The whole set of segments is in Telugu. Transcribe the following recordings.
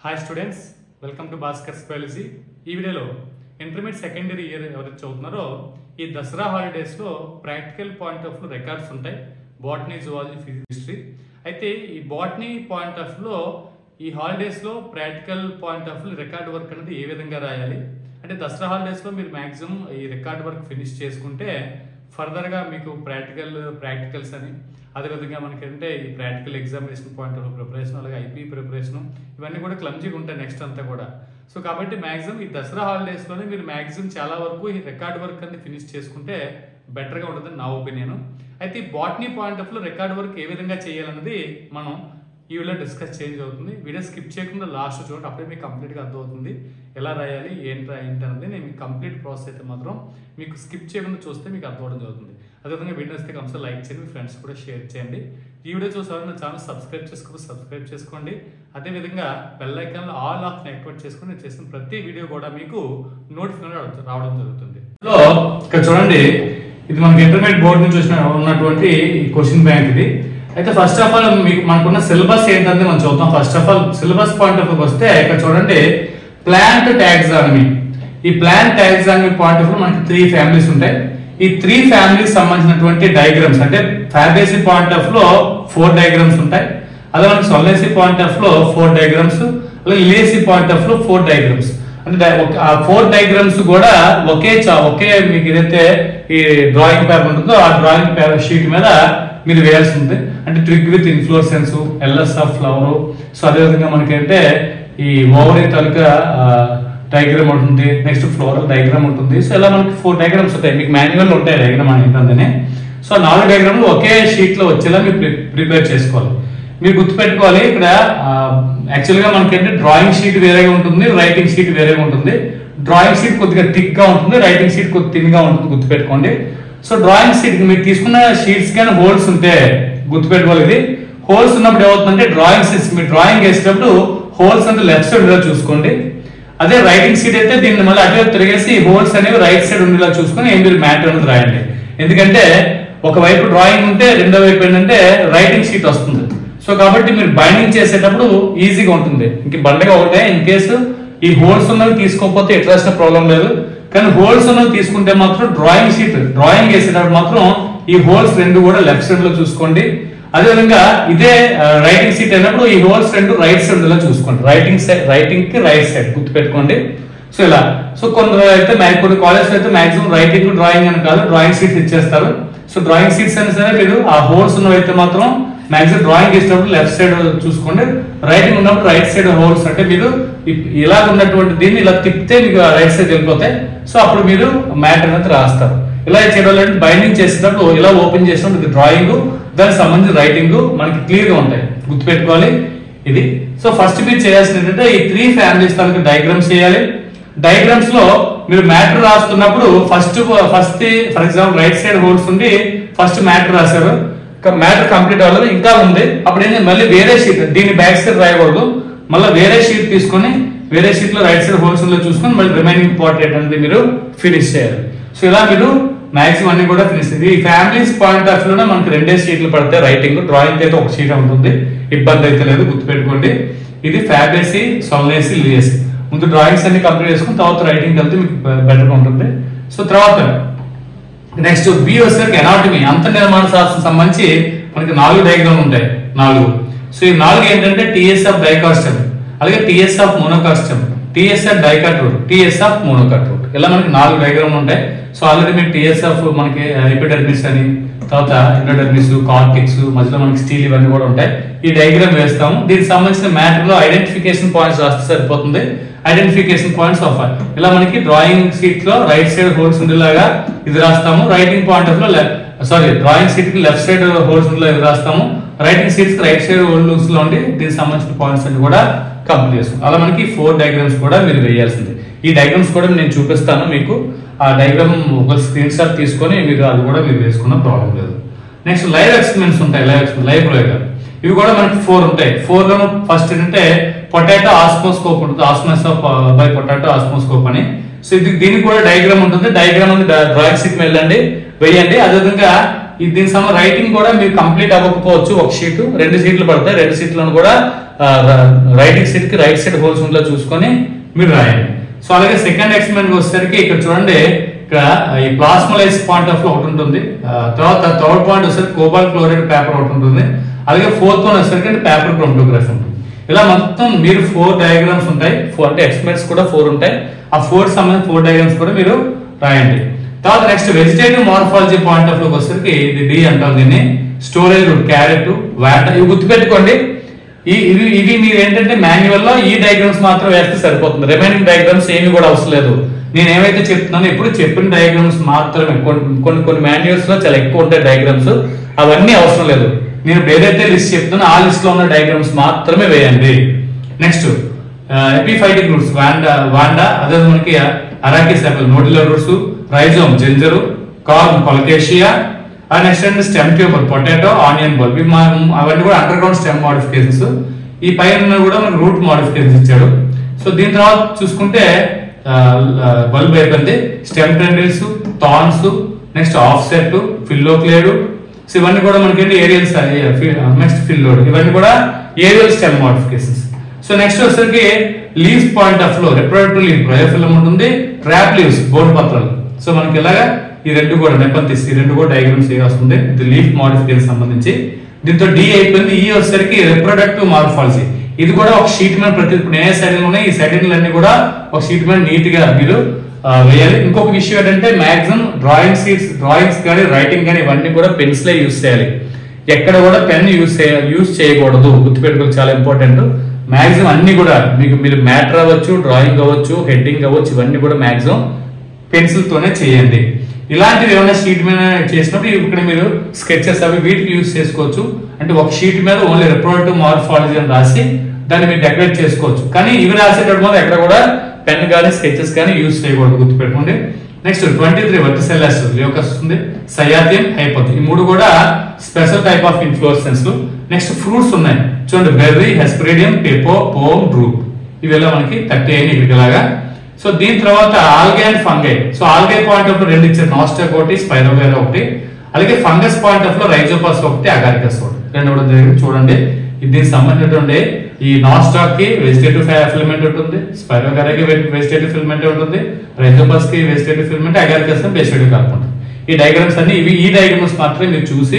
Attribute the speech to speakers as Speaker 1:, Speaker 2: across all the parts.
Speaker 1: Hi students, welcome to Bhaskar's biology. ఈ వీడియోలో ఇంటర్మీడియట్ సెకండరీ ఇయర్ ఎవరైతే చదువుతున్నారో ఈ దసరా హాలిడేస్లో practical point of view records ఉంటాయి, బాటనీ, జువాలజీ, ఫిజిక్స్, హిస్టరీ. అయితే ఈ బాటనీ పాయింట్ ఆఫ్ వ్యూలో ఈ హాలిడేస్లో practical point of view record work అనేది ఏ విధంగా రాయాలి అంటే దసరా హాలిడేస్లో మీరు మ్యాక్సిమం ఈ రికార్డ్ వర్క్ ఫినిష్ చేసుకుంటే ఫర్దర్గా మీకు ప్రాక్టికల్స్ అని అదేవిధంగా మనకంటే ఈ practical examination point of preparation, అలాగే ఐపీ ప్రిపరేషన్ ఇవన్నీ కూడా క్లమ్జీగా ఉంటాయి నెక్స్ట్ అంతా కూడా. సో కాబట్టి మ్యాక్సిమం ఈ దసరా హాలిడేస్లోనే మీరు మ్యాక్సిమం చాలా వరకు ఈ రికార్డ్ వర్క్ అనేది ఫినిష్ చేసుకుంటే బెటర్గా ఉంటుందని నా ఒపీనియన్. అయితే ఈ బాటనీ పాయింట్ ఆఫ్ లో రికార్డ్ వర్క్ ఏ విధంగా చేయాలన్నది మనం ఈ వీడియో డిస్కస్ చేంజ్ అవుతుంది. వీడియో స్కిప్ చేయకుండా లాస్ట్ చూడండి, అప్పుడే మీకు కంప్లీట్గా అర్థమవుతుంది ఎలా రాయాలి ఏంటి అనేది. నేను మీకు కంప్లీట్ ప్రాసెస్ అయితే మాత్రం మీకు స్కిప్ చేయకుండా చూస్తే మీకు అర్థమవడం జరుగుతుంది. అదేవిధంగా వీడియో వస్తే కంపల్సరీ లైక్ చేయండి, మీ ఫ్రెండ్స్ కూడా షేర్ చేయండి. ఈ వీడియో చూసారు నా ఛానల్ సబ్స్క్రైబ్ చేసుకోండి. అదేవిధంగా bell icon all option activate చేసుకుని నేను చేసిన ప్రతి వీడియో కూడా మీకు నోటిఫికేషన్ రావడం జరుగుతుంది. సో ఇక్కడ చూడండి, ఇది మనకి ఇంటర్మీడియట్ బోర్డు నుంచి ఉన్నటువంటి క్వశ్చన్ బ్యాంక్ ఇది. అయితే ఫస్ట్ ఆఫ్ ఆల్ మనకున్న సిలబస్ ఏంటంటే మనం చూద్దాం. First of all syllabus point of view వస్తే ఇక్కడ చూడండి, ప్లాంట్ టాక్సానమీ. ఈ plant taxonomy point of view మనకి 3 ఫ్యామిలీస్ ఉంటాయి. ఈ 3 ఫ్యామిలీస్ సంబంధించినటువంటి డయాగ్రామ్స్ అంటే ఫ్యాబేసీ పాయింట్ ఆఫ్ లో 4 డయాగ్రామ్స్ ఉంటాయి. అదే మనకి సొల్లేసీ పాయింట్ ఆఫ్ లో 4 డయాగ్రామ్స్, అలాగే ఇలియేసీ పాయింట్ ఆఫ్ లో 4 డయాగ్రామ్స్. అంటే ఆ 4 డయాగ్రామ్స్ కూడా ఒకే మీకు ఏదైతే ఈ డ్రాయింగ్ పేపర్ ఉంటుందో ఆ డ్రాయింగ్ పేపర్ షీట్ మీద మీరు వేయాల్సి ఉంటుంది. అంటే twig with inflorescence, LS of flower. So అదేవిధంగా మనకంటే ఈ ఓవరీ తాలూకా డయాగ్రామ్ ఉంటుంది, నెక్స్ట్ ఫ్లోరల్ డయాగ్రామ్ ఉంటుంది. సో ఇలా మనకి 4 డయాగ్రామ్స్ ఉంటాయి. మీకు మాన్యువల్ ఉంటాయి డయాగ్రామ్ ఏంటంటే. సో 4 డయాగ్రామ్లు ఒకే షీట్ లో వచ్చేలా మీరు ప్రిపేర్ చేసుకోవాలి. మీరు గుర్తుపెట్టుకోవాలి, ఇక్కడ యాక్చువల్గా మనకంటే డ్రాయింగ్ షీట్ వేరేగా ఉంటుంది, రైటింగ్ షీట్ వేరేగా ఉంటుంది. డ్రాయింగ్ షీట్ కొద్దిగా థిక్ గా ఉంటుంది, రైటింగ్ షీట్ కొద్దిగా థిన్ గా ఉంటుంది, గుర్తుపెట్టుకోండి. సో డ్రాయింగ్ షీట్ మీరు తీసుకున్న షీట్స్ కానీ హోల్స్ ఉంటే గుర్తుపెట్టుకోవాలి. ఇది హోల్స్ ఉన్నప్పుడు ఏమవుతుందంటే మీరు డ్రాయింగ్ వేసేటప్పుడు హోల్స్ అంటే లెఫ్ట్ సైడ్ ఉండేలా చూసుకోండి. అదే రైటింగ్ షీట్ అయితే దీన్ని మళ్ళీ అటువైపు తిరిగేసి హోల్స్ అనేవి రైట్ సైడ్ ఉండేలా చూసుకొని మీరు మ్యాటర్ అనేది రాయండి. ఎందుకంటే ఒకవైపు డ్రాయింగ్ ఉంటే రెండో వైపు ఏంటంటే రైటింగ్ షీట్ వస్తుంది. సో కాబట్టి మీరు బైండింగ్ చేసేటప్పుడు ఈజీగా ఉంటుంది. ఇంక బండగా ఒకటే ఇన్ కేసు ఈ హోల్స్ ఉన్నవి తీసుకోకపోతే ఎట్లా రాసిన ప్రాబ్లం లేదు. కానీ హోల్స్ ఉన్నవి తీసుకుంటే మాత్రం డ్రాయింగ్ వేసేటప్పుడు మాత్రం ఈ హోల్స్ రెండు కూడా లెఫ్ట్ సైడ్ లో చూసుకోండి. అదేవిధంగా ఇదే రైటింగ్ షీట్ అయినప్పుడు ఈ హోల్స్ రెండు రైట్ సైడ్ లో చూసుకోండి. రైటింగ్ కి రైట్ సైడ్ గుర్తుపెట్టుకోండి. సో ఇలా కొన్ని కాలేజ్ అయితే మాక్సిమం రైటింగ్ డ్రాయింగ్ అని కాదు, డ్రాయింగ్ షీట్స్ ఇచ్చేస్తారు. సో డ్రాయింగ్ షీట్స్ అయినా సరే మీరు ఆ హోల్స్ ఉన్నవైతే మాత్రం మాక్సిమం డ్రాయింగ్ చేసినప్పుడు లెఫ్ట్ సైడ్ చూసుకోండి, రైటింగ్ ఉన్నప్పుడు రైట్ సైడ్ హోల్స్. అంటే మీరు ఇలా ఉన్నటువంటి దీన్ని ఇలా తిప్పితే మీకు రైట్ సైడ్ వెళ్ళిపోతాయి. సో అప్పుడు మీరు మ్యాటర్ అనేది రాస్తారు. ఇలా చేయడం బైండింగ్ చేసేటప్పుడు ఇలా ఓపెన్ చేసినప్పుడు డ్రాయింగ్, దానికి సంబంధించిన రైటింగ్ మనకి క్లియర్ గా ఉంటాయి, గుర్తుపెట్టుకోవాలి ఇది. సో ఫస్ట్ మీరు చేయాల్సింది ఏంటంటే ఈ 3 ఫ్యామిలీస్ తనకి డయాగ్రామ్స్ చేయాలి. డయాగ్రామ్స్ లో మీరు మ్యాటర్ రాస్తున్నప్పుడు first for example right side holes ఉండి ఫస్ట్ మ్యాటర్ రాశారు, మ్యాటర్ కంప్లీట్ అవ్వలేదు ఇంకా ఉంది. అప్పుడు ఏంటంటే మళ్ళీ వేరే షీట్, దీన్ని బ్యాక్ సైడ్ రాయకూడదు, మళ్ళీ వేరే షీట్ తీసుకొని వేరే షీట్ లో రైట్ సైడ్ హోల్స్ చూసుకొని మళ్ళీ రిమైనింగ్ పార్ట్ అనేది మీరు ఫినిష్ చేయాలి. సో ఇలా మీరు మాక్సిమం అన్ని కూడా ఫినిష్. ఈ ఫ్యామిలీస్ పాయింట్ ఆఫ్ వ్యూలోనే మనకి 2 షీట్లు పడతాయి. రైటింగ్, డ్రాయింగ్ అయితే 1 షీట్ ఉంటుంది, ఇబ్బంది అయితే లేదు, గుర్తుపెట్టుకోండి. ఇది ఫ్యాబేసీ, సొల్లేసీ, ఇలియేసీ. ముందు డ్రాయింగ్స్ అన్ని కంప్లీట్ చేసుకుని తర్వాత రైటింగ్ వెళ్తే మీకు బెటర్గా ఉంటుంది. సో తర్వాత నెక్స్ట్ బి వచ్చేసరికి ఎనాటమీ, అంత నిర్మాణ శాస్త్రం సంబంధించి మనకి 4 డయాగ్రామ్ ఉంటాయి. 4. సో ఈ 4 ఏంటంటే టిఎస్ ఆఫ్ డైకాస్టమ్, అలాగే TS of monocot stem, TS of dicot root, TS of monocot root. ఇలా మనకి 4 డయాగ్రామ్ ఉంటాయి. సో ఆల్రెడీ మీకు టిఎస్ ఆఫ్ మనకి ఎపిడెర్మిస్ అని, తర్వాత ఎండోడెర్మిస్, కార్టెక్స్, మధ్యలో మనకి స్టీల్ ఇవన్నీ కూడా ఉంటాయి. ఈ డయాగ్రామ్ వేస్తాము. దీనికి సంబంధించిన మ్యాటర్ లో ఐడెంటిఫికేషన్ పాయింట్స్ రాస్తే సరిపోతుంది. ఐడెంటిఫికేషన్ పాయింట్స్ ఆఫ్ ఇలా మనకి డ్రాయింగ్ షీట్ లో రైట్ సైడ్ హోల్స్ ఉండేలాగా ఇది రాస్తాము. రైటింగ్ పాయింట్ ఆఫ్ లో డ్రాయింగ్ షీట్ కి లెఫ్ట్ సైడ్ హోల్స్ ఉండేలా ఇది రాస్తాము. రైటింగ్ షీట్స్ కి రైట్ సైడ్ హోల్స్ లో ఉండి దీనికి సంబంధించిన పాయింట్స్ అన్ని కూడా కంప్లీట్ చేస్తాం. అలా మనకి 4 డయాగ్రామ్స్ కూడా మీరు వేయాల్సింది. ఈ డయాగ్రామ్స్ కూడా నేను చూపిస్తాను మీకు. ఆ డయాగ్రామ్ ఒక స్క్రీన్ షాట్ తీసుకొని మీరు అది కూడా మీరు వేసుకున్న ప్రాబ్లం లేదు. నెక్స్ట్ లైవ్ ఎక్స్పెరిమెంట్స్ ఉంటాయి. లైవ్ ప్రయోగాలు ఇవి కూడా మనకి 4 ఉంటాయి. 4లో ఫస్ట్ ఏంటంటే పొటాటో ఆస్మోస్కోప్ ఉంటుంది, ఆస్మోస్కోప్ బై పొటాటో ఆస్మోస్కోప్ అని. సో దీనికి కూడా డయాగ్రామ్ ఉంటుంది. డయాగ్రామ్ డ్రాయింగ్ షీట్ వెళ్ళండి, వేయండి. అదేవిధంగా దీని రైటింగ్ కూడా మీరు కంప్లీట్ అవ్వకపోవచ్చు. 1 షీట్ 2 షీట్లు పడతాయి. 2 షీట్లను కూడా రైట్ సైడ్ హోల్స్ ఉందో చూసుకొని మీరు రాయండి. సో అలాగే సెకండ్ ఎక్స్పెరిమెంట్ వచ్చేసరికి ఇక్కడ చూడండి, ఇక్కడ ఈ ప్లాస్మోలైజ్ పాయింట్ ఆఫ్ ఒకటి ఉంటుంది, తర్వాత థర్డ్ పాయింట్ వచ్చేసరికి కోబాల్ట్ క్లోరైడ్ పేపర్ ఒకటి ఉంటుంది, అలాగే ఫోర్త్ వన్ వచ్చేసరికి పేపర్ క్రోమటోగ్రఫీ ఉంటుంది. ఇలా మొత్తం మీరు 4 డయాగ్రామ్స్ ఉంటాయి, అంటే ఎక్స్పెరిమెంట్స్ కూడా 4 ఉంటాయి. ఆ 4 సంబంధించిన 4 డయాగ్రామ్స్ కూడా మీరు రాయండి. తర్వాత next vegetative morphology point of వ్యూకి వచ్చేసరికి ఇది డి అంటాం దీన్ని. స్టోరేజ్ రూట్, క్యారెట్, వాట, ఇవి గుర్తుపెట్టుకోండి. ఇవి మీరు ఏంటంటే మాన్యువల్ లో ఈ డయాగ్రామ్స్ మాత్రం వేస్తే సరిపోతుంది. రిమైనింగ్ డయాగ్రామ్స్ ఏమి కూడా అవసరం లేదు. నేను ఏమైతే చెప్తున్నానో ఇప్పుడు చెప్పిన డయాగ్రామ్స్ మాత్రమే. కొన్ని మాన్యువల్స్ లో చాలా ఎక్కువ ఉంటాయి డయాగ్రామ్స్, అవన్నీ అవసరం లేదు. నేను ఏదైతే లిస్ట్ చెప్తున్నా ఆ లిస్ట్ లో ఉన్న డయాగ్రామ్స్ మాత్రమే వేయండి. నెక్స్ట్ ఎపిఫైటిక్ రూట్స్, వాండా, అదే మనకి Arachis apple, nodular roots, rhizome, ginger, corm, Colocasia, next and stem tuber, potato, onion bulb, అవన్నీ కూడా అండర్ గ్రౌండ్ స్టెమ్ మోడిఫికేషన్స్. ఈ పైన కూడా మనకు రూట్ మోడిఫికేషన్స్ ఇచ్చాడు. సో దీని తర్వాత చూసుకుంటే బల్బ్ అయిపోయింది, stem tendrils, thorns, next offset, phylloclade. So ఇవన్నీ కూడా మనకి ఏరియల్స్, నెక్స్ట్ ఫిల్లోడ్, ఇవన్నీ కూడా aerial stem modifications. So next వచ్చేసరికి లీవ్స్ పాయింట్ ఆఫ్ లో రిప్రొడక్టివ్ లీవ్, బ్రయోఫిలం ఉంటుంది, ట్రాప్ లీవ్స్, బోర్డు పత్రాలు. సో మనకి ఇలాగా ఈ రెండు కూడా నెపంతిస్, ఈ రెండు కూడా డయాగ్రామ్స్ వస్తుంది ఇది లీఫ్ మోడిఫికేషన్ సంబంధించి. దీంతో డి అయిపోయింది. ఈ వచ్చేసరికి రిప్రొడక్టివ్ మార్ఫాలజీ. ఇది కూడా ఒక షీట్ మీద ప్రతి ఏ సెకండ్ ఉన్నాయి, ఈ సెకండ్లు అన్ని కూడా ఒక షీట్ మీద నీట్ గా మీరు వేయాలి. ఇంకొక విషయం ఏంటంటే మాక్సిమం డ్రాయింగ్స్ కానీ రైటింగ్ కానీ ఇవన్నీ కూడా పెన్సిలే యూజ్ చేయాలి. ఎక్కడ కూడా పెన్ యూజ్ చేయకూడదు, గుర్తుపెట్టుకోవాలి, చాలా ఇంపార్టెంట్. మాక్సిమం అన్ని కూడా మీరు మ్యాటర్ అవ్వచ్చు, డ్రాయింగ్ అవ్వచ్చు, హెడ్డింగ్ అవ్వచ్చు, ఇవన్నీ కూడా మాక్సిమం పెన్సిల్ తోనే చేయండి. ఇలాంటివి ఏమైనా షీట్ మీద చేసినప్పుడు ఇక్కడ మీరు స్కెచెస్ అవి వీటికి యూజ్ చేసుకోవచ్చు. అంటే ఒక షీట్ మీద ఓన్లీ రిప్రొడక్టివ్ మార్ఫాలజీ అని రాసి దాన్ని మీరు డెకరేట్ చేసుకోవచ్చు. కానీ ఇవి రాసేటప్పుడు ఎక్కడ కూడా పెన్ కానీ స్కెచెస్ కానీ యూజ్ చేయకూడదు, గుర్తుపెట్టుకోండి. నెక్స్ట్ 23 వర్టిసెల్లస్, లియోకస్ ఉంది, సయాథియం, హైపోథ్, ఈ మూడు కూడా special type of inflorescence. Next fruits ఉన్నాయి చూడండి, బెర్రీ, హెస్పరిడియం, పెపో, పోమ్, డ్రూప్, ఇవిలా మనకి 30 ఇక్కడికి లాగా. సో దీని తర్వాత algae and fungi. So algae point of లో రెండు ఇచ్చారు, నాస్టాక్ ఒకటి, స్పైరోగైరా ఒకటి. అలాగే ఫంగస్ పాయింట్ ఆఫ్ లో రైజోపస్ ఒకటి, అగారికస్ ఒకటి, రెండు కూడా జరిగింది చూడండి. దీనికి సంబంధించినటువంటి ఈ నాస్టాక్ కి వెజిటేటివ్ ఫిలమెంట్ ఉంటుంది, స్పైరోగైరాకి వెజిటేటివ్ ఫిలమెంట్ ఉంటుంది, రైజోపస్ కి వెజిటేటివ్ ఫిలమెంట్, అగారికస్ వెజిటేటివ్ కార్ప్ ఉంటుంది. ఈ డయాగ్రామ్స్ అన్ని ఈ డయాగ్రామ్స్ మాత్రమే మీరు చూసి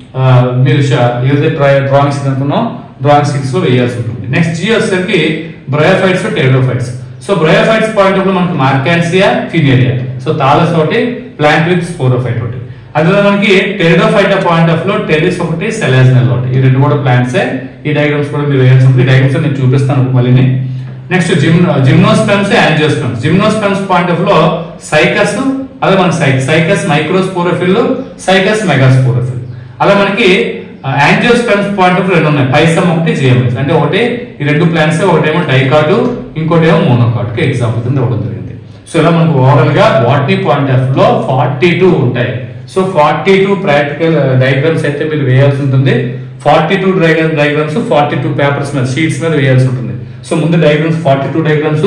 Speaker 1: మీరు ఏదైతే డ్రాయింగ్స్ అనుకున్నాం డ్రాయింగ్ 6 లో వేయాల్సి ఉంటుంది. నెక్స్ట్ జీ వచ్చేసరికి bryophytes, pteridophytes. So bryophytes point of లో మనకి మార్కాన్సియా, ఫినేరియా, సో థాలస్ ఒకటి, ప్లాంట్ విత్ స్పోరోఫైట్ ఒకటి. అదే మనకి టెరిడోఫైటా పాయింట్ ఆఫ్ లో టెరిస్ ఒకటి, సెలాజినల్ ఒకటి, ఈ రెండు కూడా ప్లాంట్సే. ఈ డయాగ్రామ్స్ కూడా మీరు వేయాల్సి ఉంటుంది. ఈ డయాగ్రామ్స్ నేను చూపిస్తాను మళ్ళీ. Next gymnosperms, angiosperms. Gymnosperms point of లో సైకస్, అదే మన సైకస్ మైక్రోస్పోరోఫిల్, సైకస్ మెగాస్పోరోఫిల్. అలా మనకి యాంజియోస్పెమ్స్ పాయింట్ ఆఫ్ రెండు ఉన్నాయి, పైసమ్ ఒకటి, జిఎంఎస్. అంటే ఒకటి ఈ రెండు ప్లాంట్స్, ఒకటేమో డైకాటు, ఇంకోటి ఏమో మోనోకాట్ కి ఎగ్జాంపుల్ కింద ఇవ్వడం జరిగింది. సో ఇలా మనకు ఓవరాల్ గా బాటనీ పాయింట్ ఆఫ్ లో 42 ఉంటాయి. సో 42 ప్రాక్టికల్ డయాగ్రామ్స్ అయితే మీరు వేయాల్సి ఉంటుంది. 42 డయాగ్రామ్స్ 42 పేపర్స్ మీద, షీట్స్ మీద వేయాల్సి ఉంటుంది. సో ముందు డయాగ్రామ్స్ 42 డయాగ్రామ్స్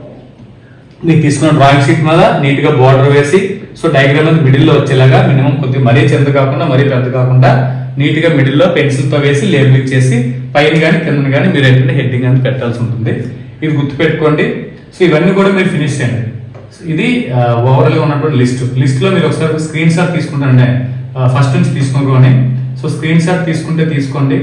Speaker 1: మీకు తీసుకున్న డ్రాయింగ్ షీట్ మీద నీట్ గా బార్డర్ వేసి, సో డయాగ్రామ్ అనేది మిడిల్ లో వచ్చేలాగా మినిమం కొద్దిగా మరీ చిన్న కాకుండా మరీ పెద్ద కాకుండా నీట్ గా మిడిల్ లో పెన్సిల్ తో వేసి లేబుల్ చేసి పైన కానీ కింద కానీ మీరు ఏంటంటే హెడ్డింగ్ అనేది పెట్టాల్సి ఉంటుంది. ఇది గుర్తుపెట్టుకోండి. సో ఇవన్నీ కూడా మీరు ఫినిష్ చేయండి. ఇది ఓవరాల్ గా ఉన్నటువంటి లిస్ట్ లో మీరు ఒకసారి స్క్రీన్ షాట్ తీసుకుంటారండి, ఫస్ట్ నుంచి తీసుకుంటామని. సో స్క్రీన్ షాట్ తీసుకుంటే తీసుకోండి.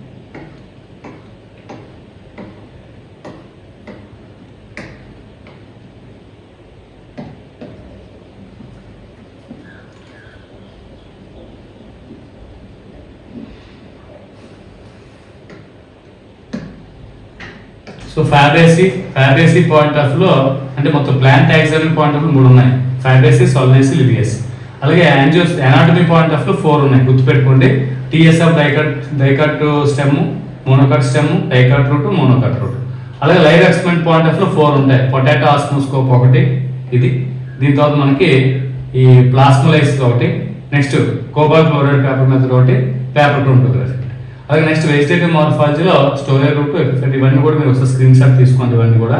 Speaker 1: సో ఫ్యాబేసి పాయింట్ ఆఫ్ లో అంటే మొత్తం ప్లాంట్ టాక్సానమీ పాయింట్ ఆఫ్ లో 3 ఉన్నాయి, ఫ్యాబేసి, సోలనేసి, లివియస్. అలాగే అనాటమీ పాయింట్ ఆఫ్ లో 4 ఉన్నాయి, గుర్తుపెట్టుకోండి. TS of dicot stem, monocot stem, dicot root, monocot root. అలాగే లైవ్ ఎక్స్పెరిమెంట్ పాయింట్ ఆఫ్ లో 4 ఉంటాయి, పొటాటో ఆస్మోస్కోప్ ఒకటి, ఇది. దీని తర్వాత మనకి ఈ ప్లాస్మోలైస్ ఒకటి, next cobalt chloride paper method ఒకటి, పేపర్ క్రోమటోగ్రఫీ. అలాగే నెక్స్ట్ వెజిటేటివ్ మార్ఫాలజీలో స్టోరేజ్ రూట్, ఎఫెక్ట్, ఇవన్నీ కూడా మీరు ఒకసారి స్క్రీన్ షాట్ తీసుకోండి. ఇవన్నీ కూడా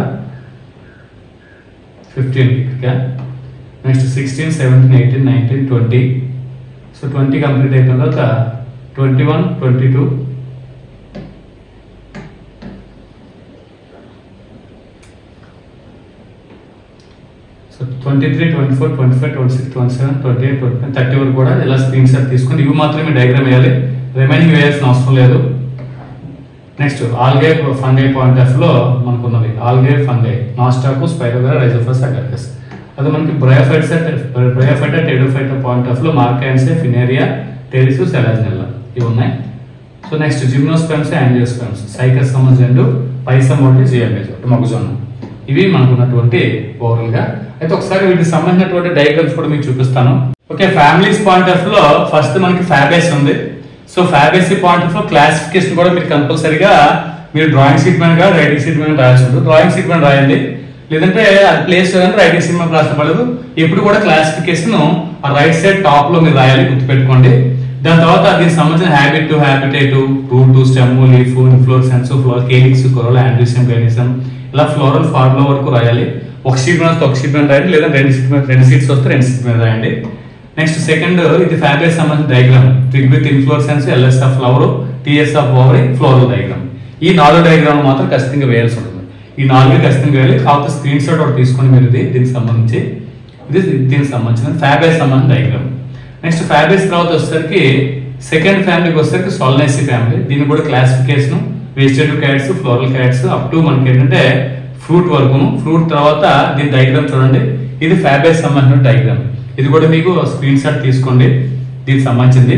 Speaker 1: 15. నెక్స్ట్ 16, 17, 18, 19, 20. సో 20 కంప్లీట్ అయిపోయిన తర్వాత 21, 22, 23, 24, 25, 26, 27, 28, 29, 30 వరకు కూడా ఇలా స్క్రీన్ షాట్ తీసుకొని ఇవి మాత్రమే డయాగ్రామ్ వేయాలి, రిమైనింగ్ వేయాల్సిన అవసరం లేదు. Next algae fungi point of లో మనకు ఉన్నది ఆల్గే ఫంగై, నాస్టాకు, స్పైరోగరా, రైజోఫరస్, అగార్కస్. అది మనకి బ్రయోఫైటా, టెడోఫైటా పాయింట్ ఆఫ్ లో మార్కాన్సే, ఫినేరియా, టెరిసు, సెలాజినెల్లా ఇవి ఉన్నాయి. So next gymnosperms, angiosperms, Cycas సంబంధించి పైసమ్ ఒకటి, జియామేజ్ ఒకటి, మొక్కజొన్న. ఇవి మనకు ఉన్నటువంటి ఓవరాల్ గా. అయితే ఒకసారి వీటికి సంబంధించినటువంటి డయాగ్రామ్స్ కూడా మీకు చూపిస్తాను. ఓకే, ఫ్యామిలీస్ పాయింట్ ఆఫ్ లో ఫస్ట్ మనకి ఫ్యాబేస్ ఉంది. సో ఫ్యాబేసీ పాయింట్ ఆఫ్ లో క్లాసిఫికేషన్ కూడా మీరు కంపల్సరీగా మీరు డ్రాయింగ్ షీట్ మీద రైటింగ్ షీట్ మీద రాయాల్సి ఉంటుంది. డ్రాయింగ్ షీట్ మీద రాయండి, లేదంటే అది ప్లేస్ రైటింగ్ షీట్ మీద రాసపడదు. ఎప్పుడు కూడా క్లాసిఫికేషన్ ఆ రైట్ సైడ్ టాప్ లో మీరు రాయాలి, గుర్తుపెట్టుకోండి. దాని తర్వాత దీనికి సంబంధించిన habit to habitat, root, stem, leaf, inflorescence, flower, calyx, corolla, androecium, gynoecium ఇలా ఫ్లోరల్ ఫార్ములా వరకు రాయాలి. ఒక షీట్ మీద వస్తే ఒక షీట్ మీద రాయండి, లేదా రెండు షీట్స్ వస్తే రెండు షీట్ మీద రాయండి. నెక్స్ట్ సెకండ్, ఇది ఫ్యాబేస్ సంబంధించిన diagram, twig with inflorescence, LS of flower, TS of ovary, floral diagram. ఈ 4 డయాగ్రామ్ మాత్రం ఖచ్చితంగా వేయాల్సి ఉంటుంది. ఈ 4 ఖచ్చితంగా వేయాలి. కాకపోతే స్క్రీన్ షాట్ ఒకటి తీసుకొని మీరు దీనికి సంబంధించి దీనికి సంబంధించిన ఫ్యాబేస్ సంబంధించిన డయాగ్రామ్. నెక్స్ట్ ఫ్యాబేస్ తర్వాత వచ్చేసరికి సెకండ్ ఫ్యామిలీకి వచ్చేసరికి సోలనేసి ఫ్యామిలీ. దీన్ని కూడా classification vegetative characters, floral characters up to మనకి ఏంటంటే ఫ్రూట్ వరకును. ఫ్రూట్ తర్వాత దీని డయాగ్రామ్ చూడండి, ఇది ఫ్యాబేస్ సంబంధించిన డయాగ్రామ్. ఇది కూడా మీకు స్క్రీన్ షాట్ తీసుకోండి దీనికి సంబంధించింది.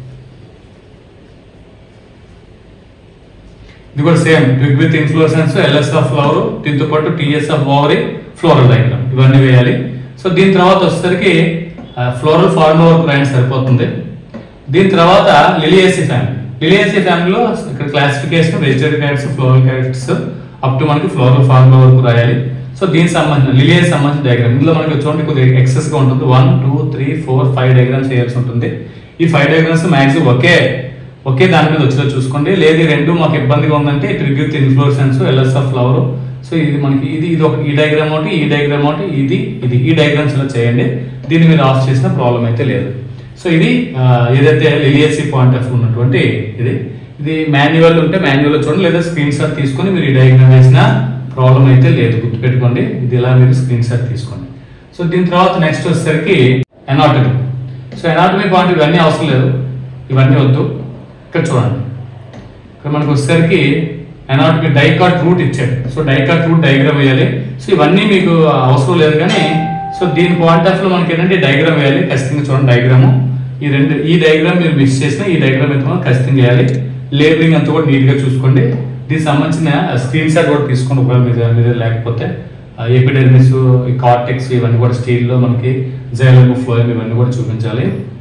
Speaker 1: ఇది కూడా same twig with inflorescence, LS of flower, దీంతో పాటు TS of ovary, floral diagram ఇవన్నీ వేయాలి. సో దీని తర్వాత వచ్చేసరికి ఫ్లోరల్ ఫార్ములా వరకు రాయండి సరిపోతుంది. దీని తర్వాత లిలియేసీ ఫ్యామిలీ. లిలియేసీ ఫ్యామిలీలో ఇక్కడ classification vegetarian characters, floral characters up to మనకి ఫ్లోరల్ ఫార్ములా వరకు రాయాలి. సో దీనికి సంబంధించిన లిలియేసీ సంబంధించిన డయాగ్రామ్ ఇందులో మనకి చూడండి కొద్దిగా ఎక్సెస్ గా ఉంటుంది. 1, 2, 3, 4, 5 డయాగ్రామ్స్ చేయాల్సి ఉంటుంది. ఈ 5 డయాగ్రామ్స్ మాక్సిమం ఒకే దాని మీద వచ్చేలా చూసుకోండి. లేదు రెండు మాకు ఇబ్బందిగా ఉందంటే twig with inflorescence, LS of flower. So ఇది మనకి ఇది ఒక ఈ డయాగ్రామ్ ఒకటి, ఈ డయాగ్రామ్ ఒకటి, ఇది ఈ డయాగ్రామ్స్ ఇలా చేయండి. దీన్ని మీరు ఆఫ్ చేసిన ప్రాబ్లం అయితే లేదు. సో ఇది ఏదైతే లిలియేసీ పాయింట్ ఆఫ్ ఉన్నటువంటి ఇది మాన్యువల్ ఉంటే మాన్యువల్ చూడండి, లేదా స్క్రీన్ షాట్ తీసుకొని మీరు ఈ డయాగ్రామ్ వేసిన ప్రాబ్లం అయితే లేదు, గుర్తుపెట్టుకోండి. ఇది ఇలా మీరు స్క్రీన్ షాట్ తీసుకోండి. సో దీని తర్వాత నెక్స్ట్ వచ్చేసరికి ఎనాటమీ. సో ఎనాటమీ పాయింట్ ఇవన్నీ అవసరం లేదు, ఇవన్నీ వద్దు. ఇక్కడ చూడండి, ఇక్కడ మనకు వచ్చేసరికి ఎనాటమీ డైకాట్ రూట్ ఇచ్చాడు. సో డైకాట్ రూట్ డయాగ్రామ్ వేయాలి. సో ఇవన్నీ మీకు అవసరం లేదు, కానీ సో దీని పాయింట్ ఆఫ్ లో మనకి ఏంటంటే డయాగ్రామ్ వేయాలి. ఖచ్చితంగా చూడండి డయాగ్రాము ఈ డయాగ్రామ్ మీరు మిస్ చేసిన ఈ డయాగ్రామ్ ఎంత ఖచ్చితంగా వేయాలి. లేబులింగ్ అంతా కూడా నీట్ గా చూసుకోండి. దీనికి సంబంధించిన స్క్రీన్ షాట్ కూడా తీసుకోండి ఒకవేళ మీద లేకపోతే. ఎపిడెర్మిస్, కార్టెక్స్ ఇవన్నీ కూడా స్టీల్లో మనకి జైలమ్, ఫ్లోయమ్ ఇవన్నీ కూడా చూపించాలి.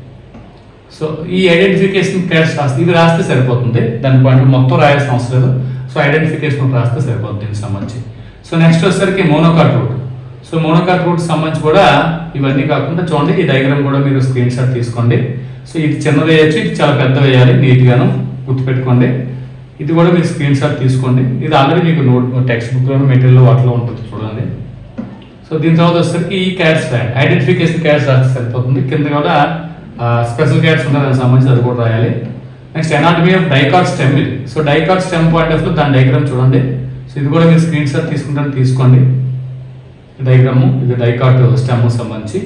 Speaker 1: సో ఈ ఐడెంటిఫికేషన్ క్యాష్ రాస్తే ఇది రాస్తే సరిపోతుంది, దాని పాయింట్ మొత్తం రాయాల్సిన అవసరం లేదు. సో ఐడెంటిఫికేషన్ రాస్తే సరిపోతుంది దీనికి సంబంధించి. సో నెక్స్ట్ వచ్చేసరికి monocot root. So monocot root సంబంధించి కూడా ఇవన్నీ కాకుండా చూడండి ఈ డయాగ్రామ్ కూడా మీరు స్క్రీన్ షాట్ తీసుకోండి. సో ఇది చిన్నది వేయచ్చు, ఇది చాలా పెద్ద వేయాలి, నీట్ గాను గుర్తుపెట్టుకోండి. ఇది కూడా మీరు స్క్రీన్ షాట్ తీసుకోండి. ఇది ఆల్రెడీ మీకు టెక్స్ట్ బుక్ లో మెటీరియల్ వాటిలో ఉంటుంది చూడండి. సో దీని తర్వాత వచ్చేసరికి ఈ క్యాట్స్ ఐడెంటిఫికేషన్ క్యాట్స్ రాస్తే సరిపోతుంది. కింద కూడా స్పెషల్ క్యాట్స్ ఉన్నాయి దానికి సంబంధించి అది కూడా రాయాలి. Next anatomy of dicot stem. ఇది so dicot stem point of లో దాని డయాగ్రామ్ చూడండి. సో ఇది కూడా మీరు స్క్రీన్ షాట్ తీసుకుంటాను తీసుకోండి. డయాగ్రాము ఇది డైకాట్ స్టెమ్ సంబంధించి.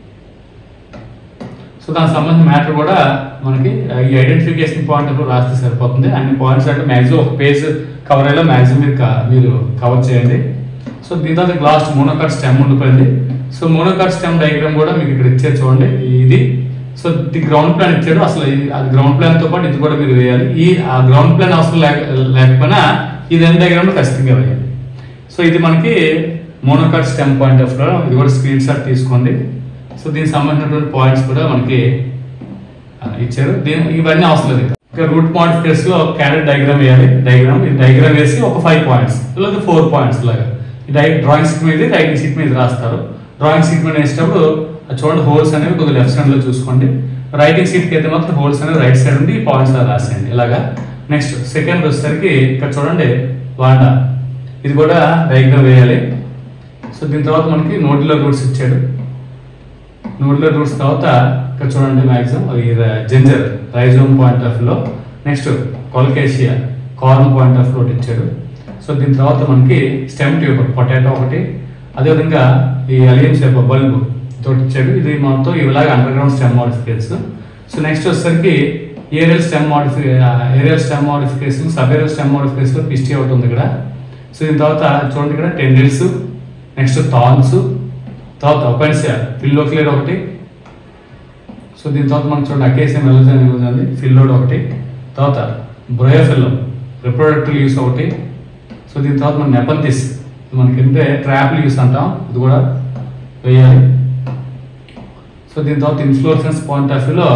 Speaker 1: సో దానికి సంబంధించిన మ్యాటర్ కూడా మనకి ఈ ఐడెంటిఫికేషన్ పాయింట్ ఆఫ్ రాస్తే సరిపోతుంది. అన్ని పాయింట్స్ అంటే మ్యాక్సిమం ఒక పేజ్ కవర్ అయ్యేలా మ్యాక్సిమం మీరు కవర్ చేయండి. సో దీని తర్వాత లాస్ట్ మోనోకాట్ స్టెమ్ ఉండిపోయింది. సో మోనోకాట్ స్టెమ్ డయాగ్రామ్ కూడా మీకు ఇక్కడ ఇచ్చారు చూడండి. ఇది సో ది గ్రౌండ్ ప్లాన్ ఇచ్చాడు. అసలు అది గ్రౌండ్ ప్లాన్ తో పాటు ఇది కూడా మీరు వేయాలి. ఆ గ్రౌండ్ ప్లాన్ అవసరం లేకపోయినా ఇది ఎన్ డయాగ్రామ్ లో ఖచ్చితంగా వేయాలి. సో ఇది మనకి మోనోకాట్ స్టెమ్ పాయింట్ ఆఫ్ లో ఇది కూడా స్క్రీన్ షాట్ తీసుకోండి. సో దీనికి సంబంధించినటువంటి పాయింట్స్ కూడా మనకి ఇచ్చారు. ఇవన్నీ అవసరం లేదు. ఇంకా రూట్ మోడిఫికేషన్ లో క్యారెట్ డయాగ్రామ్ వేయాలి. డయాగ్రామ్ వేసి ఒక 5 పాయింట్స్ లేదా 4 పాయింట్స్ లాగా డ్రాయింగ్ షీట్ మీద రైటింగ్ షీట్ మీద రాస్తారు. డ్రాయింగ్ షీట్ మీద వేసేటప్పుడు చూడండి హోల్స్ అనేవి కొద్దిగా లెఫ్ట్ సైడ్ లో చూసుకోండి. రైటింగ్ షీట్ కి అయితే మాత్రం హోల్స్ అనేవి రైట్ సైడ్ ఉండి పాయింట్స్ లా రాసేయండి ఇలాగా. నెక్స్ట్ సెకండ్ వచ్చేసరికి ఇక్కడ చూడండి వాండా, ఇది కూడా డయాగ్రామ్ వేయాలి. సో దీని తర్వాత మనకి నోడ్యులర్ రూట్స్ ఇచ్చాడు. నోడ్యులర్ రూట్స్ తర్వాత ఇక్కడ చూడండి maximum ginger rhizome point of లో. Next Colocasia corm point of లో ఇచ్చాడు. సో దీని తర్వాత మనకి స్టెమ్ ట్యూబర్ పొటాటో ఒకటి, అదేవిధంగా ఈ అలియం షేప్ బల్బ్ తోటి ఇచ్చాడు. ఇది మొత్తం ఇలాగ under ground stem modifications. So next వచ్చేసరికి aerial stem modification, sub aerial stem modification Pistia ఒకటి ఉంది ఇక్కడ. సో దీని తర్వాత చూడండి ఇక్కడ టెండిల్స్, నెక్స్ట్ థాన్స్, తర్వాత ఒపెన్సియా ఫిల్లోక్లియర్ ఒకటి. సో దీని తర్వాత మనకు చూడండి అకేసియా మెలోజన్ ఫిల్లోడ్ ఒకటి, తర్వాత బ్రయోఫిల్లం రిప్రొడక్టివ్ యూస్ ఒకటి. సో దీని తర్వాత మన నెపంతిస్ మనకి అంటే ట్రాప్లు యూస్ అంటాం, ఇది కూడా వేయాలి. సో దీని తర్వాత ఇన్ఫ్లోరెసెన్స్ పాయింట్ ఆఫ్ వ్యూలో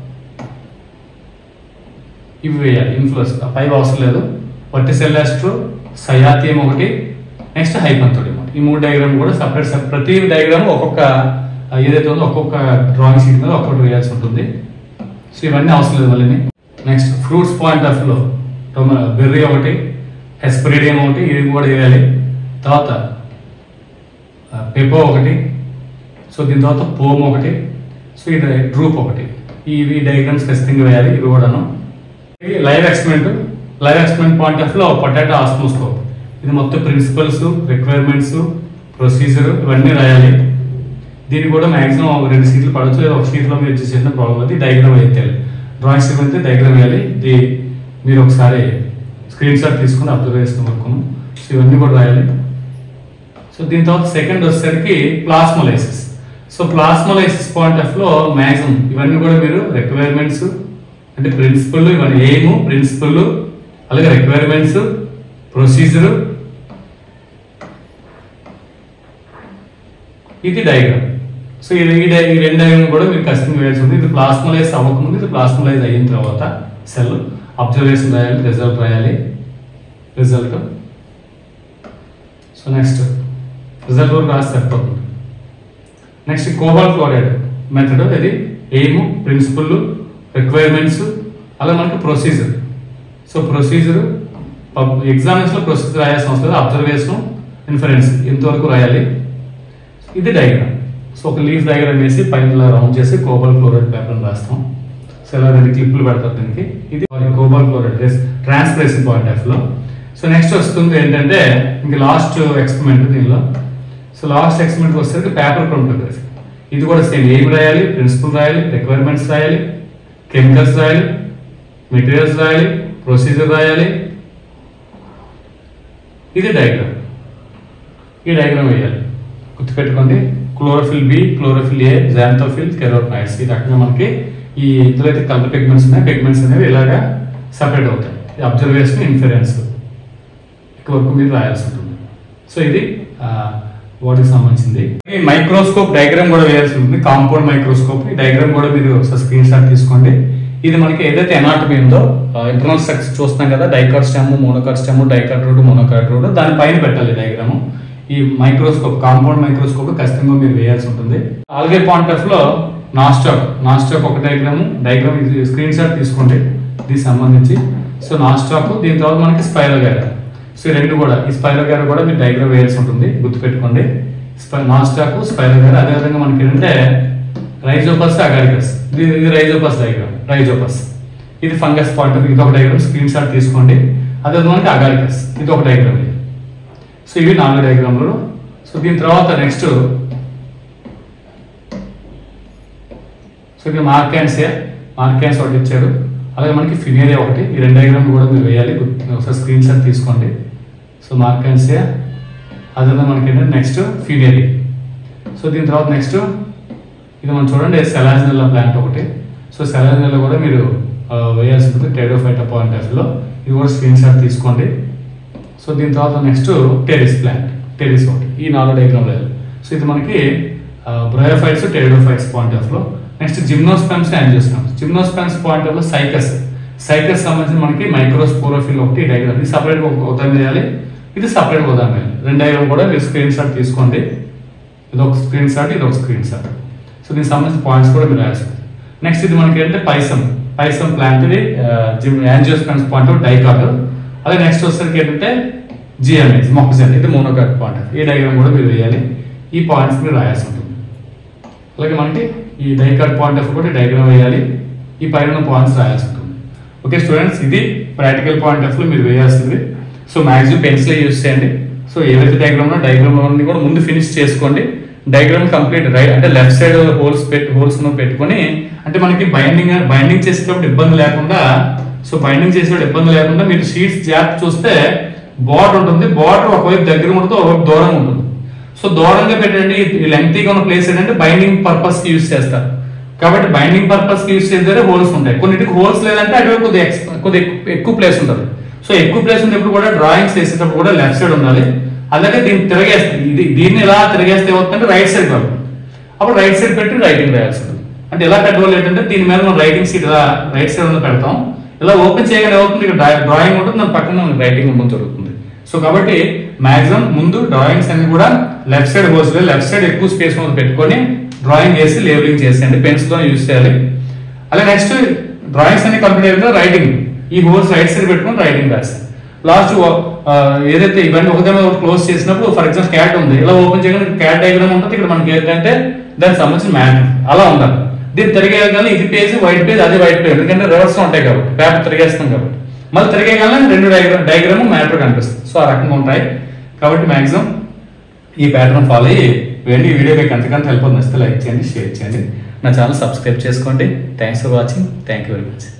Speaker 1: ఇవి వేయాలి. ఇన్ఫ్లోరెన్స్ పైవి అవసరం లేదు. వర్టిసెల్లాస్ట్రో, సయాథియం ఒకటి, నెక్స్ట్ హైపంథోడియం ఒకటి. ఈ 3 డయాగ్రామ్ కూడా సపరేట్ ప్రతి డయాగ్రామ్ ఒక్కొక్క ఏదైతే ఉందో ఒక్కొక్క డ్రాయింగ్ షీట్ మీద ఒక్కొక్కటి వేయాల్సి ఉంటుంది. సో ఇవన్నీ అవసరం లేదు మళ్ళీ. నెక్స్ట్ ఫ్రూట్స్ పాయింట్ ఆఫ్ వ్యూలో బెర్రీ ఒకటి, హెస్పరిడియం ఒకటి, ఇది కూడా వేయాలి. తర్వాత పెపో ఒకటి. సో దీని తర్వాత పోమ్ ఒకటి. సో ఇది డ్రూప్ ఒకటి. ఇవి డయాగ్రామ్స్ ఖచ్చితంగా వేయాలి. ఇవి కూడాను లైవ్ ఎక్స్పెరిమెంట్ పాయింట్ ఆఫ్ లో పొటాటో ఆస్మోస్కోప్, ఇది మొత్తం ప్రిన్సిపల్స్, రిక్వైర్మెంట్స్, ప్రొసీజర్ ఇవన్నీ రాయాలి. దీన్ని కూడా మాక్సిమం 2 షీట్లు పడవచ్చు, లేదా 1 షీట్లో మీరు చేసిన ప్రాబ్లం అది డయాగ్రామ్ వేయాలి. డ్రాయింగ్ షీట్ అయితే డయాగ్రామ్ వేయాలి. ఇది మీరు ఒకసారి స్క్రీన్ షాట్ తీసుకుని అబ్జర్వేషన్ వరకు. సో ఇవన్నీ కూడా రాయాలి. సో దీని తర్వాత సెకండ్ వచ్చేసరికి plasmolysis. So plasmolysis point of లో మ్యాక్సిమం ఇవన్నీ కూడా మీరు రిక్వైర్మెంట్స్ అంటే ప్రిన్సిపల్, ఇవన్నీ ఎయిమ్, ప్రిన్సిపల్, అలాగే రిక్వైర్మెంట్స్, ప్రొసీజర్, ఇది డయాగ్రామ్. సో ఈ 2 డయాగ్రామ్ కూడా మీరు ఖచ్చితంగా వేయాల్సి ఉంది. ఇది ప్లాస్మోలైజ్ అవ్వకముందు, ఇది ప్లాస్మోలైజ్ అయిన తర్వాత సెల్ అబ్జర్వేషన్ రాయాలి, రిజల్ట్ రాయాలి. సో నెక్స్ట్ రిజల్ట్ వరకు రాసి సరిపోతుంది. నెక్స్ట్ కోబాల్ట్ క్లోరైడ్ మెథడ్, ఇది ఎయిమ్, ప్రిన్సిపల్, రిక్వైర్మెంట్స్, అలా మనకి ప్రొసీజర్. సో ప్రొసీజర్ ఎగ్జామినేషన్లో ప్రొసీజర్ రాయాల్సిన అవసరం లేదు. అబ్జర్వేషన్, ఇన్ఫరెన్స్ ఇంతవరకు రాయాలి. ఇది డయాగ్రామ్. సో ఒక లీఫ్ డయాగ్రామ్ వేసి పైన రౌండ్ చేసి కోబాల్ట్ క్లోరైడ్ పేపర్ రాస్తాం. సో ఇలా 2 క్లిప్లు పెడతారు దీనికి. ఇది cobalt chloride transpiration point of లో. సో నెక్స్ట్ వస్తుంది ఏంటంటే ఇంక లాస్ట్ ఎక్స్పెరిమెంట్ దీనిలో. సో లాస్ట్ ఎక్స్పెరిమెంట్ వచ్చేసరికి పేపర్ క్రోమటోగ్రఫీ. ఇది కూడా సేమ్, ఏం రాయాలి, ప్రిన్సిపల్ రాయాలి, రిక్వైర్మెంట్స్ రాయాలి, కెమికల్స్ రాయాలి, మెటీరియల్స్ రాయాలి, ప్రొసీజర్ రాయాలి. ఇది డయాగ్రామ్. ఈ డయాగ్రామ్ వేయాలి. గుర్తుపెట్టుకోండి, chlorophyll b, chlorophyll a, xanthophyll, carotenoids. ఈ రకంగా మనకి ఈ ఇందులో అయితే కలర్ పిగ్మెంట్స్ ఉన్నాయి, పిగ్మెంట్స్ అనేవి ఇలాగా సపరేట్ అవుతాయి. అబ్జర్వేషన్, ఇన్ఫరెన్స్ ఇక్కడ వరకు మీరు రాయాల్సి ఉంటుంది. సో ఇది వాటికి సంబంధించింది. ఈ మైక్రోస్కోప్ డయాగ్రామ్ కూడా వేయాల్సి ఉంటుంది. కాంపౌండ్ మైక్రోస్కోప్ ఈ డయాగ్రామ్ కూడా మీరు స్క్రీన్ షాట్ తీసుకోండి. ఇది మనకి ఏదైతే ఎనాటమీ ఉందో ఇంటర్నల్ స్ట్రక్చర్ చూస్తున్నాం కదా, dicot stem, monocot stem, dicot root, monocot root, దానిపైన పెట్టాలి డయాగ్రామ్. ఈ మైక్రోస్కోప్, కాంపౌండ్ మైక్రోస్కోప్ ఖచ్చితంగా మీరు వేయాల్సి ఉంటుంది. అలాగే పాయింట్ ఆఫ్ లో నాస్టాక్ ఒక డయాగ్రామ్ స్క్రీన్ షాట్ తీసుకోండి దీనికి సంబంధించి. సో నాస్టాక్, దీని తర్వాత మనకి స్పైరోగ్యారా. సో ఈ 2 కూడా, ఈ స్పైరోగ్యారా కూడా మీరు డయాగ్రామ్ వేయాల్సి ఉంటుంది. గుర్తుపెట్టుకోండి, నాస్టాక్, స్పైరోగ్యారా. అదేవిధంగా మనకి ఏంటంటే రైజోపస్, అగారికస్. ఇది రైజోపస్ డయాగ్రామ్. ఇది ఫంగస్ పాయింట్ ఆఫ్, ఇది ఒక డయాగ్రామ్ స్క్రీన్ షాట్ తీసుకోండి. అదేవిధంగా మనకి అగారికస్, ఇది ఒక డయాగ్రామ్. సో ఇవి 4 డయాగ్రామ్లు. సో దీని తర్వాత నెక్స్ట్ సో ఇది మార్కాన్సియా ఒకటి ఇచ్చాడు. అలాగే మనకి ఫినేరియా ఒకటి. ఈ 2 డయాగ్రామ్లు కూడా మీరు వేయాలి. ఒకసారి స్క్రీన్ షాట్ తీసుకోండి. సో మార్కాన్సియా, అదేవిధంగా మనకి ఏంటంటే నెక్స్ట్ ఫినేరియా. సో దీని తర్వాత నెక్స్ట్ ఇది మనం చూడండి సెలాజినెల్లా ప్లాంట్ ఒకటి. సో సెలాజినెల్లా కూడా మీరు వేయాల్సి ఉంటుంది టెరిడోఫైటా పాయింట్ ఆఫ్ వ్యూలో. ఇది కూడా స్క్రీన్ షాట్ తీసుకోండి. సో దీని తర్వాత నెక్స్ట్ టెరిస్ ఒకటి. ఈ 4 డయాగ్రామ్లు వేయాలి. సో ఇది మనకి బ్రయోఫైట్స్, టెరిడోఫైట్స్ పాయింట్ ఆఫ్ లో. Next gymnosperms, angiosperms. Gymnosperms point of లో సైకస్ సంబంధించి మనకి మైక్రోస్పోరోఫిల్ ఒకటి డయాగ్రామ్. ఇది సపరేట్ ఉదాహరణ వేయాలి, ఇది సపరేట్ ఉదాహరణ వేయాలి. 2 డయాగ్రామ్ కూడా మీరు స్క్రీన్ షాట్ తీసుకోండి. ఇది ఒక స్క్రీన్ షాట్, ఇది ఒక స్క్రీన్ షాట్. సో దీనికి సంబంధించిన పాయింట్స్ కూడా మీరు రాయాల్సి. నెక్స్ట్ ఇది మనకి ఏంటంటే పైసం ప్లాంట్, ఇది యాంజియోస్పెమ్స్ పాయింట్ ఆఫ్ డైకాట్. అలాగే నెక్స్ట్ వచ్చేసరికి ఏంటంటే జిఎంఎస్ మొక్కజొన్న, ఇది మోనోకాట్ పాయింట్. ఈ డయాగ్రామ్ కూడా మీరు వేయాలి. ఈ పాయింట్స్ మీరు రాయాల్సి ఉంటుంది. అలాగే మనకి ఈ డైకాట్ పాయింట్ ఆఫ్ కూడా డయాగ్రామ్ వేయాలి. ఈ పైన పాయింట్స్ రాయాల్సి ఉంటుంది. ఓకే స్టూడెంట్స్, ఇది ప్రాక్టికల్ పాయింట్ ఆఫ్ లో మీరు వేయాల్సింది. సో మ్యాక్సిమం పెన్సిల్ యూజ్ చేయండి. సో ఏవైతే డయాగ్రామ్ అన్ని కూడా ముందు ఫినిష్ చేసుకోండి. డయాగ్రామ్ కంప్లీట్ రైట్ అంటే లెఫ్ట్ సైడ్ హోల్స్ పెట్టుకొని అంటే మనకి బైండింగ్ చేసేటప్పుడు ఇబ్బంది లేకుండా మీరు షీట్స్ జాగ్రత్త చూస్తే బార్డర్ ఉంటుంది. బార్డర్ ఒకవైపు దగ్గర ఉంటుంది, ఒకవైపు దూరంగా ఉంటుంది. సో దూరంగా పెట్టండి. లెంగ్తీగా ఉన్న ప్లేస్ ఏంటంటే బైండింగ్ పర్పస్ కి యూజ్ చేస్తారు. కాబట్టి బైండింగ్ పర్పస్ కి యూజ్ చేస్తే హోల్స్ ఉంటాయి. కొన్నిటికి హోల్స్ లేదంటే అటువైపు కొద్దిగా ఎక్కువ ప్లేస్ ఉంటుంది. సో ఎక్కువ ప్లేస్ ఉన్నప్పుడు కూడా డ్రాయింగ్స్ వేసేటప్పుడు కూడా లెఫ్ట్ సైడ్ ఉండాలి. అలాగే దీన్ని తిరగేస్తే దీన్ని ఇలా తిరగేస్తే ఏమవుతుందంటే రైట్ సైడ్ కాదు. అప్పుడు రైట్ సైడ్ పెట్టి రైటింగ్ రాయాల్సి ఉంటుంది. అంటే ఎలా పెట్టవాలి ఏంటంటే దీని మీద మనం రైటింగ్ సీట్ ఇలా రైట్ సైడ్ ఉన్న పెడతాం. ఇలా ఓపెన్ చేయగానే ఏమవుతుంది, ఇక్కడ డ్రాయింగ్ ఉంటుంది, దాని పక్కన మనకి రైటింగ్ ఉండడం జరుగుతుంది. సో కాబట్టి మాక్సిమం ముందు డ్రాయింగ్స్ అన్ని కూడా left side holes left side ఎక్కువ స్పేస్ మీద పెట్టుకొని డ్రాయింగ్ చేసి లేబులింగ్ చేసేయండి. పెన్సిల్ తో యూజ్ చేయాలి. అలాగే నెక్స్ట్ డ్రాయింగ్స్ అన్ని కంప్లీట్ అయిన రైటింగ్ ఈ హోల్స్ రైట్ సైడ్ పెట్టుకొని రైటింగ్ రాస్తాం. లాస్ట్ ఏదైతే ఇవన్నీ ఒకదాని క్లోజ్ చేసినప్పుడు ఫర్ ఎగ్జాంపుల్ క్యాట్ ఉంది, ఇలా ఓపెన్ చేయగానే క్యాట్ డయాగ్రామ్ ఉంటుంది. ఇక్కడ మనకి ఏంటంటే దానికి సంబంధించిన మ్యాటర్ అలా ఉండాలి. దీన్ని తిరిగేయగానే ఇది పేజ్ వైట్ పేజ్, అది వైట్ పేజ్, ఎందుకంటే రివర్స్ ఉంటాయి కాబట్టి పేపర్ తిరిగేస్తాం కాబట్టి. మళ్ళీ తిరిగేయగానే రెండు డయాగ్రామ్ మ్యాటర్ కనిపిస్తుంది. సో ఆ రకంగా ఉంటాయి. కాబట్టి మాక్సిమం ఈ ప్యాటర్న్ ఫాలో అయ్యి ఈ వీడియో మీకు ఎంతకంత హెల్ప్ అవుతుంది, లైక్ చేయండి, షేర్ చేయండి, నా ఛానల్ సబ్స్క్రైబ్ చేసుకోండి. Thanks for watching. Thank you very much.